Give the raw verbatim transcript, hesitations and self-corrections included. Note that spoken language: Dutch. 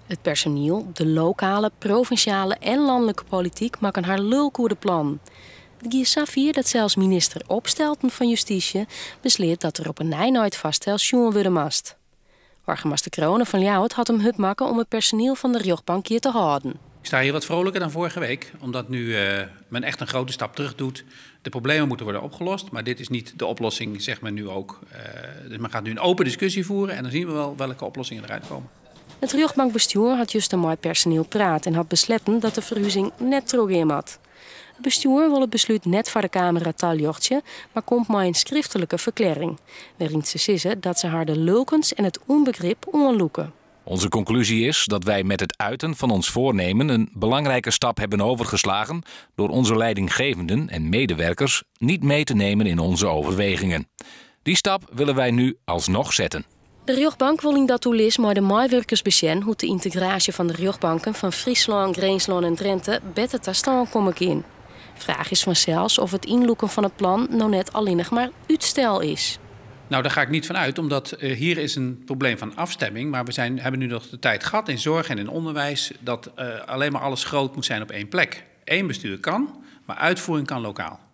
Het personeel, de lokale, provinciale en landelijke politiek maken haar lulkoerde plan. Het giet zo ver dat zelfs minister Opstelten van Justitie besleert dat er op een nij nooit vaststel sjoen worden mast. Burgemeester Kronen van Ljouwert had hem hut maken om het personeel van de rechtbank hier te houden. Ik sta hier wat vrolijker dan vorige week, omdat nu uh, men echt een grote stap terug doet. De problemen moeten worden opgelost, maar dit is niet de oplossing, zegt men nu ook. Uh, dus men gaat nu een open discussie voeren en dan zien we wel welke oplossingen eruit komen. Het rechtbankbestuur had juist een mooi personeel praat en had besletten dat de verhuizing net terug in had. Het bestuur wil het besluit net voor de Kamer taljochtje, maar komt maar een schriftelijke verklaring, waarin ze zeggen dat ze haar de lulkens en het onbegrip onderloeken. Onze conclusie is dat wij met het uiten van ons voornemen een belangrijke stap hebben overgeslagen door onze leidinggevenden en medewerkers niet mee te nemen in onze overwegingen. Die stap willen wij nu alsnog zetten. De rechtbank wil in dat toelis maar de medewerkers besjen hoe de integratie van de rechtbanken van Friesland, Greensland en Drenthe beter te staan kom ik in. Vraag is vanzelfs of het inloeken van het plan nou net alleen nog maar uitstel is. Nou, daar ga ik niet van uit, omdat uh, hier is een probleem van afstemming. Maar we zijn, hebben nu nog de tijd gehad in zorg en in onderwijs dat uh, alleen maar alles groot moet zijn op één plek. Eén bestuur kan, maar uitvoering kan lokaal.